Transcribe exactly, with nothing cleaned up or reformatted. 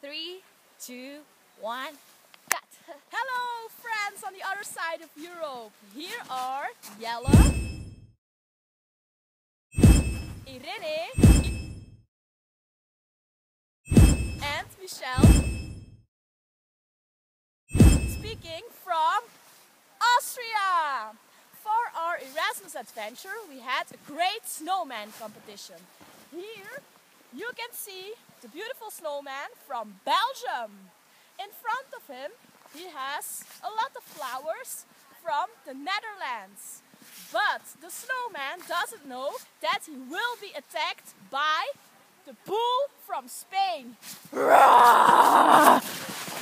Three, two, one, cut! Hello friends on the other side of Europe. Here are Jelle, Irene and Michelle speaking from Austria. For our Erasmus adventure we had a great snowman competition. Here you can see the beautiful snowman from Belgium. In front of him he has a lot of flowers from the Netherlands. But the snowman doesn't know that he will be attacked by the bull from Spain.